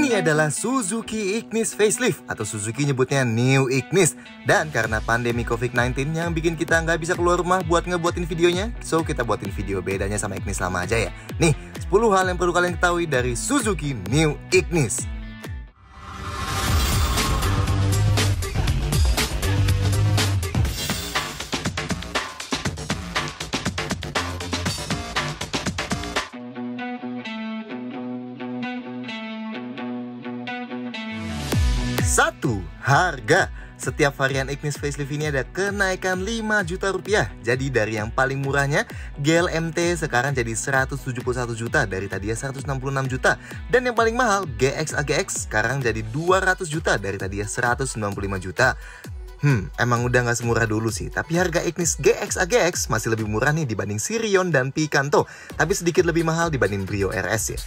Ini adalah Suzuki Ignis Facelift atau Suzuki nyebutnya New Ignis. Dan karena pandemi COVID-19 yang bikin kita nggak bisa keluar rumah buat ngebuatin videonya, so kita buatin video bedanya sama Ignis lama aja ya. Nih, 10 hal yang perlu kalian ketahui dari Suzuki New Ignis. Satu, harga. Setiap varian Ignis Facelift ini ada kenaikan 5 juta rupiah. Jadi dari yang paling murahnya GL MT sekarang jadi 171 juta dari tadinya 166 juta. Dan yang paling mahal GX AGX sekarang jadi 200 juta dari tadinya 195 juta. Emang udah nggak semurah dulu sih. Tapi harga Ignis GX AGX masih lebih murah nih dibanding Sirion dan Picanto. Tapi sedikit lebih mahal dibanding Brio RS ya.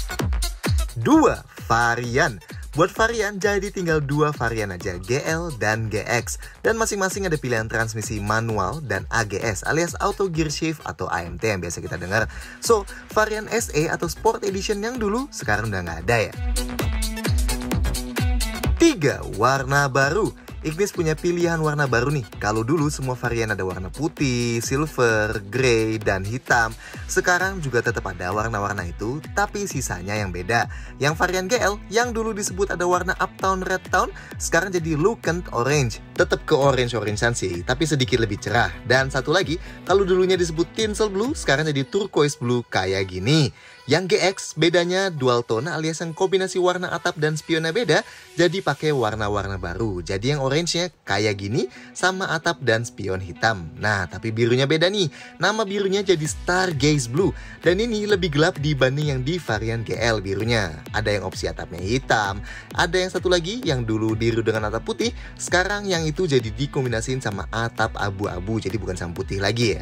2, varian. Buat varian jadi tinggal 2 varian aja, GL dan GX. Dan masing-masing ada pilihan transmisi manual dan AGS alias Auto Gear Shift atau AMT yang biasa kita dengar. So, varian SE atau Sport Edition yang dulu sekarang udah nggak ada ya. 3, warna baru. Ignis punya pilihan warna baru nih. Kalau dulu semua varian ada warna putih, silver, grey, dan hitam. Sekarang juga tetap ada warna-warna itu, tapi sisanya yang beda. Yang varian GL, yang dulu disebut ada warna Uptown Red Town, sekarang jadi Lucent Orange. Tetap ke orange-orangean sih, tapi sedikit lebih cerah. Dan satu lagi, kalau dulunya disebut Tinsel Blue, sekarang jadi Turquoise Blue kayak gini. Yang GX bedanya dual tone alias yang kombinasi warna atap dan spionnya beda, jadi pakai warna-warna baru. Jadi yang orange-nya kayak gini sama atap dan spion hitam. Nah, tapi birunya beda nih. Nama birunya jadi Stargaze Blue. Dan ini lebih gelap dibanding yang di varian GL birunya. Ada yang opsi atapnya hitam, ada yang satu lagi yang dulu biru dengan atap putih, sekarang yang itu jadi dikombinasiin sama atap abu-abu, jadi bukan sama putih lagi ya.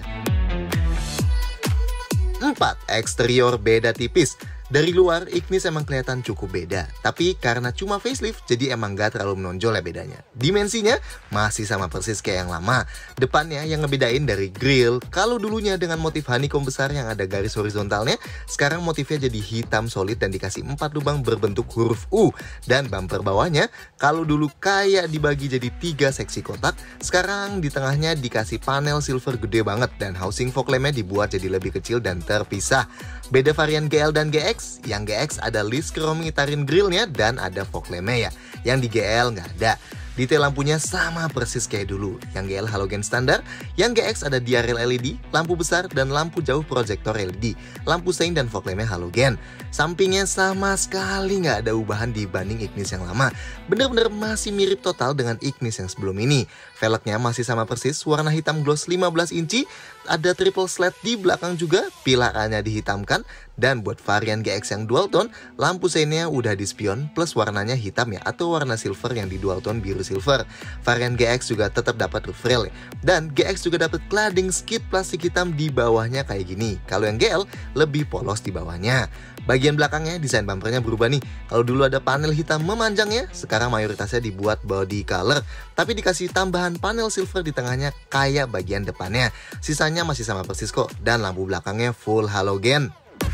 4, eksterior beda tipis. Dari luar, Ignis emang kelihatan cukup beda. Tapi karena cuma facelift, jadi emang gak terlalu menonjol ya bedanya. Dimensinya masih sama persis kayak yang lama. Depannya yang ngebedain dari grill. Kalau dulunya dengan motif honeycomb besar yang ada garis horizontalnya, sekarang motifnya jadi hitam solid dan dikasih 4 lubang berbentuk huruf U. Dan bumper bawahnya, kalau dulu kayak dibagi jadi 3 seksi kotak, sekarang di tengahnya dikasih panel silver gede banget. Dan housing fog lampnya dibuat jadi lebih kecil dan terpisah. Beda varian GL dan GX, yang GX ada list chrome ngitarin grillnya dan ada fog lampnya ya. Yang di GL nggak ada. Detail lampunya sama persis kayak dulu. Yang GL halogen standar, yang GX ada diarel LED, lampu besar dan lampu jauh proyektor LED. Lampu sein dan fog lampnya halogen. Sampingnya sama sekali nggak ada ubahan dibanding Ignis yang lama. Bener-bener masih mirip total dengan Ignis yang sebelum ini. Velgnya masih sama persis, warna hitam gloss 15 inci. Ada triple slat di belakang juga, pilarannya dihitamkan. Dan buat varian GX yang dual tone, lampu seinnya udah di spion plus warnanya hitam ya, atau warna silver yang di dual tone biru silver. Varian GX juga tetap dapat roof rail ya. Dan GX juga dapat cladding skid plastik hitam di bawahnya kayak gini. Kalau yang GL lebih polos di bawahnya. Bagian belakangnya desain bumpernya berubah nih. Kalau dulu ada panel hitam memanjangnya, sekarang mayoritasnya dibuat body color. Tapi dikasih tambahan panel silver di tengahnya kayak bagian depannya. Sisanya masih sama persis kok. Dan lampu belakangnya full halogen.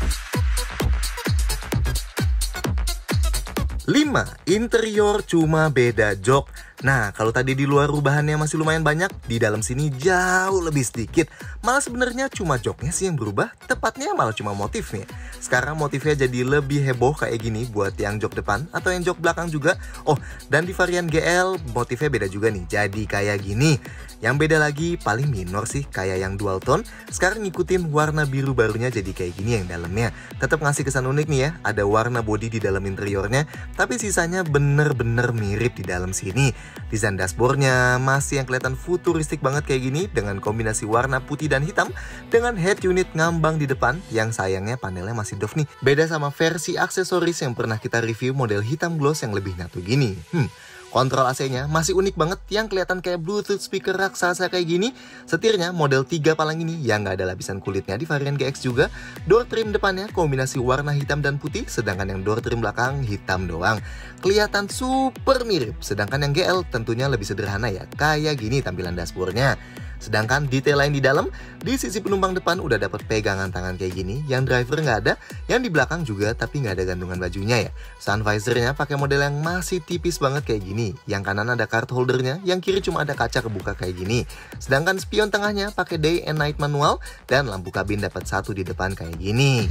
5, interior cuma beda jok. Nah, kalau tadi di luar rubahannya masih lumayan banyak, di dalam sini jauh lebih sedikit. Malah sebenarnya cuma joknya sih yang berubah, tepatnya malah cuma motifnya. Sekarang motifnya jadi lebih heboh kayak gini buat yang jok depan atau yang jok belakang juga. Oh, dan di varian GL motifnya beda juga nih, jadi kayak gini. Yang beda lagi paling minor sih kayak yang dual tone. Sekarang ngikutin warna biru barunya jadi kayak gini yang dalamnya. Tetap ngasih kesan unik nih ya, ada warna body di dalam interiornya. Tapi sisanya bener-bener mirip di dalam sini. Desain dashboardnya masih yang kelihatan futuristik banget kayak gini dengan kombinasi warna putih dan hitam dengan head unit ngambang di depan yang sayangnya panelnya masih doff nih. Beda sama versi aksesoris yang pernah kita review model hitam gloss yang lebih nyatu gini. Kontrol AC-nya masih unik banget yang kelihatan kayak Bluetooth speaker raksasa kayak gini. Setirnya model 3 palang ini yang nggak ada lapisan kulitnya di varian GX juga. Door trim depannya kombinasi warna hitam dan putih, sedangkan yang door trim belakang hitam doang. Kelihatan super mirip, sedangkan yang GL tentunya lebih sederhana ya, kayak gini tampilan dashboardnya. Sedangkan detail lain di dalam, di sisi penumpang depan udah dapat pegangan tangan kayak gini, yang driver nggak ada, yang di belakang juga tapi nggak ada gantungan bajunya ya. Sun visornya pakai model yang masih tipis banget kayak gini, yang kanan ada card holdernya, yang kiri cuma ada kaca kebuka kayak gini. Sedangkan spion tengahnya pakai day and night manual, dan lampu kabin dapat satu di depan kayak gini.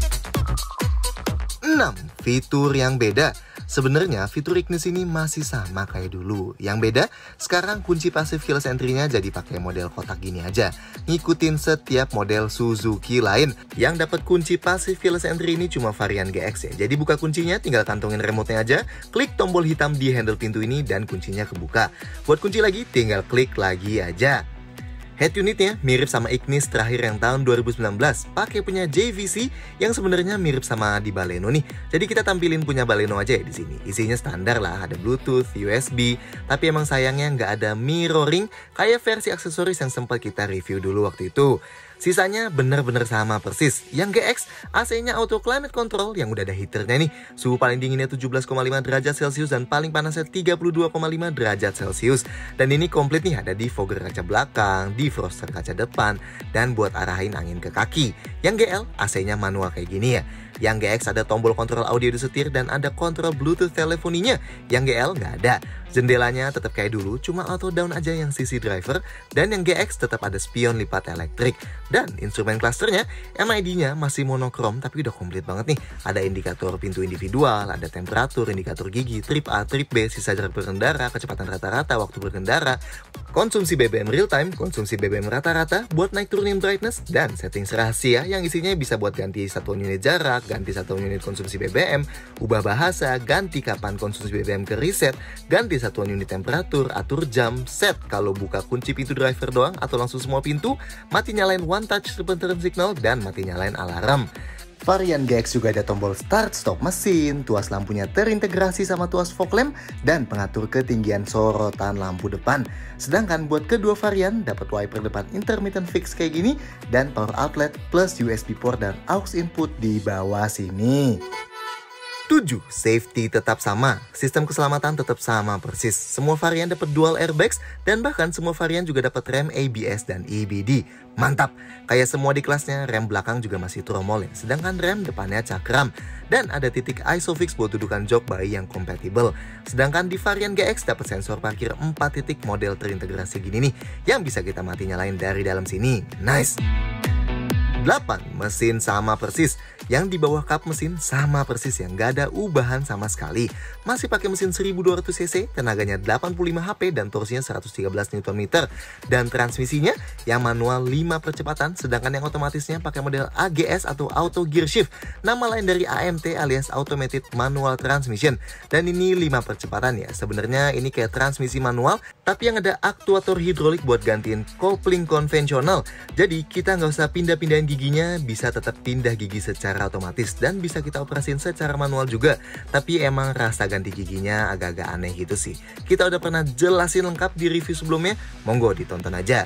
6. Fitur yang beda. Sebenarnya fitur Ignis ini masih sama kayak dulu. Yang beda, sekarang kunci passive keyless entry-nya jadi pakai model kotak gini aja. Ngikutin setiap model Suzuki lain. Yang dapat kunci passive keyless entry ini cuma varian GX ya. Jadi buka kuncinya, tinggal kantongin remote-nya aja, klik tombol hitam di handle pintu ini dan kuncinya kebuka. Buat kunci lagi, tinggal klik lagi aja. Head unitnya mirip sama Ignis terakhir yang tahun 2019, pakai punya JVC yang sebenarnya mirip sama di Baleno nih. Jadi kita tampilin punya Baleno aja ya di sini. Isinya standar lah, ada Bluetooth, USB, tapi emang sayangnya nggak ada mirroring kayak versi aksesoris yang sempat kita review dulu waktu itu. Sisanya bener-bener sama persis. Yang GX, AC-nya auto climate control yang udah ada heaternya nih. Suhu paling dinginnya 17,5 derajat Celcius dan paling panasnya 32,5 derajat Celcius. Dan ini komplit nih, ada defogger kaca belakang, defroster kaca depan, dan buat arahin angin ke kaki. Yang GL, AC-nya manual kayak gini ya. Yang GX ada tombol kontrol audio di setir dan ada kontrol Bluetooth telefoninya. Yang GL nggak ada. Jendelanya tetap kayak dulu, cuma auto down aja yang sisi driver. Dan yang GX tetap ada spion lipat elektrik. Dan instrumen clusternya, MID-nya masih monokrom tapi udah komplit banget nih. Ada indikator pintu individual, ada temperatur, indikator gigi, trip A, trip B, sisa jarak berkendara, kecepatan rata-rata waktu berkendara, konsumsi BBM real time, konsumsi BBM rata-rata, buat naik turunin brightness, dan settings rahasia yang isinya bisa buat ganti satuan unit jarak, ganti satuan unit konsumsi BBM, ubah bahasa, ganti kapan konsumsi BBM ke reset, ganti satuan unit temperatur, atur jam, set kalau buka kunci pintu driver doang atau langsung semua pintu, mati nyalain one touch triple turn signal, dan mati nyalain alarm. Varian GX juga ada tombol start stop mesin, tuas lampunya terintegrasi sama tuas fog lamp, dan pengatur ketinggian sorotan lampu depan. Sedangkan buat kedua varian dapat wiper depan intermittent fix kayak gini, dan power outlet plus USB port dan aux input di bawah sini. 7. Safety tetap sama, sistem keselamatan tetap sama persis. Semua varian dapat dual airbags dan bahkan semua varian juga dapat rem ABS dan EBD. Mantap, kayak semua di kelasnya rem belakang juga masih tromol ya, sedangkan rem depannya cakram. Dan ada titik ISOFIX buat dudukan jok bayi yang kompatibel. Sedangkan di varian GX dapat sensor parkir 4 titik model terintegrasi gini nih, yang bisa kita mati nyalain dari dalam sini. Nice! 8. Mesin sama persis. Yang di bawah kap mesin sama persis ya, nggak ada ubahan sama sekali. Masih pakai mesin 1200 cc, tenaganya 85 HP dan torsinya 113 Nm. Dan transmisinya yang manual 5 percepatan, sedangkan yang otomatisnya pakai model AGS atau Auto Gear Shift. Nama lain dari AMT alias Automated Manual Transmission. Dan ini 5 percepatan ya, sebenarnya ini kayak transmisi manual, tapi yang ada aktuator hidrolik buat gantiin kopling konvensional. Jadi kita nggak usah pindah-pindahin giginya, bisa tetap pindah gigi secara otomatis dan bisa kita operasin secara manual juga. Tapi emang rasa ganti giginya agak-agak aneh gitu sih. Kita udah pernah jelasin lengkap di review sebelumnya, monggo ditonton aja.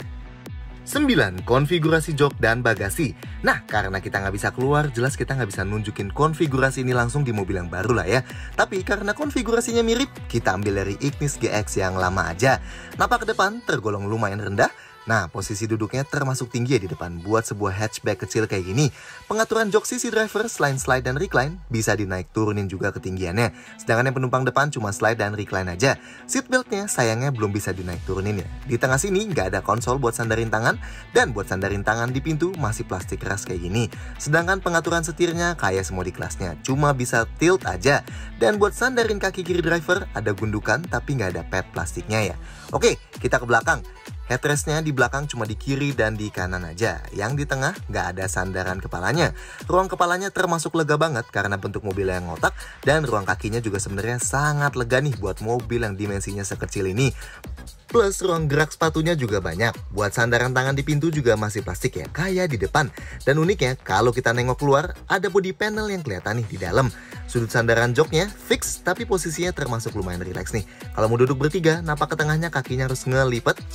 9. Konfigurasi jok dan bagasi. Nah, karena kita nggak bisa keluar, jelas kita nggak bisa nunjukin konfigurasi ini langsung di mobil yang baru lah ya. Tapi karena konfigurasinya mirip, kita ambil dari Ignis GX yang lama aja. Napak ke depan tergolong lumayan rendah. Nah, posisi duduknya termasuk tinggi ya di depan buat sebuah hatchback kecil kayak gini. Pengaturan jok sisi driver, slide dan recline bisa dinaik turunin juga ketinggiannya. Sedangkan yang penumpang depan cuma slide dan recline aja. Seatbeltnya sayangnya belum bisa dinaik turunin ya. Di tengah sini nggak ada konsol buat sandarin tangan, dan buat sandarin tangan di pintu masih plastik keras kayak gini. Sedangkan pengaturan setirnya kayak semua di kelasnya, cuma bisa tilt aja. Dan buat sandarin kaki kiri driver ada gundukan tapi nggak ada pad plastiknya ya. Oke, kita ke belakang. Headrestnya di belakang cuma di kiri dan di kanan aja. Yang di tengah nggak ada sandaran kepalanya. Ruang kepalanya termasuk lega banget karena bentuk mobil yang ngotak. Dan ruang kakinya juga sebenarnya sangat lega nih buat mobil yang dimensinya sekecil ini. Plus ruang gerak sepatunya juga banyak. Buat sandaran tangan di pintu juga masih plastik ya, kayak di depan. Dan uniknya, kalau kita nengok keluar, ada body panel yang kelihatan nih di dalam. Sudut sandaran joknya fix, tapi posisinya termasuk lumayan rileks nih. Kalau mau duduk bertiga, napak ke tengahnya kakinya harus ngelipet, soalnya konsep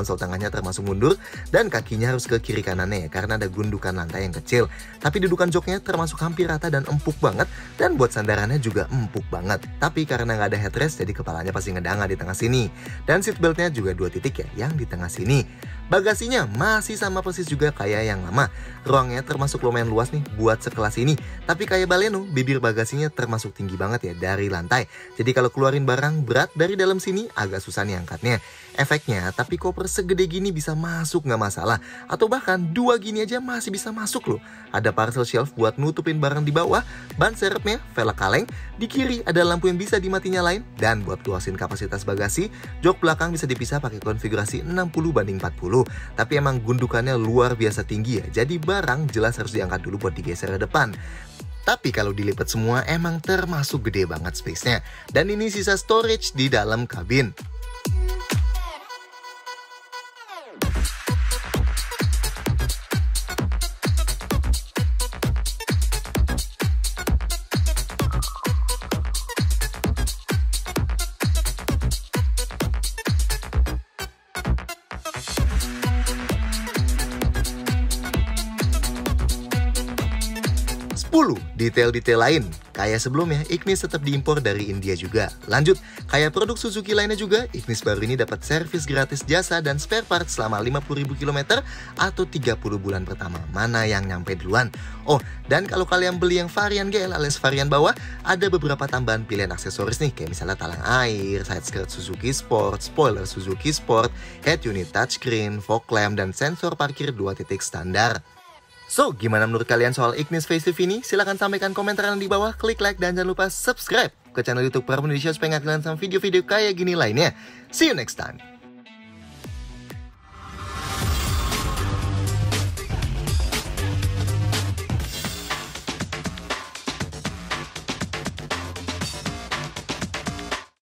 konsol tengahnya termasuk mundur dan kakinya harus ke kiri kanannya ya, karena ada gundukan lantai yang kecil. Tapi dudukan joknya termasuk hampir rata dan empuk banget, dan buat sandarannya juga empuk banget. Tapi karena nggak ada headrest, jadi kepalanya pasti ngedanga di tengah sini. Dan seatbeltnya juga 2 titik ya, yang di tengah sini. Bagasinya masih sama persis juga kayak yang lama. Ruangnya termasuk lumayan luas nih buat sekelas ini. Tapi kayak Baleno, bibir bagasinya termasuk tinggi banget ya dari lantai. Jadi kalau keluarin barang berat dari dalam sini agak susah nih angkatnya. Efeknya, tapi koper segede gini bisa masuk nggak masalah. Atau bahkan 2 gini aja masih bisa masuk loh. Ada parcel shelf buat nutupin barang di bawah, ban serepnya, velg kaleng. Di kiri ada lampu yang bisa dimati nyalain. Dan buat luasin kapasitas bagasi, jok belakang bisa dipisah pakai konfigurasi 60:40. Tapi emang gundukannya luar biasa tinggi ya. Jadi barang jelas harus diangkat dulu buat digeser ke depan. Tapi kalau dilipat semua emang termasuk gede banget space-nya. Dan ini sisa storage di dalam kabin. Detail-detail lain, kayak sebelumnya, Ignis tetap diimpor dari India juga. Lanjut, kayak produk Suzuki lainnya juga, Ignis baru ini dapat servis gratis jasa dan spare part selama 50.000 km atau 30 bulan pertama. Mana yang nyampe duluan? Oh, dan kalau kalian beli yang varian GL alias varian bawah, ada beberapa tambahan pilihan aksesoris nih, kayak misalnya talang air, side skirt Suzuki Sport, spoiler Suzuki Sport, head unit touchscreen, fog lamp, dan sensor parkir 2 titik standar. So, gimana menurut kalian soal Ignis facelift ini? Silahkan sampaikan komentar di bawah, klik like, dan jangan lupa subscribe ke channel YouTube Prabu Indonesia supaya nggak ketinggalan sama video-video kayak gini lainnya. See you next time!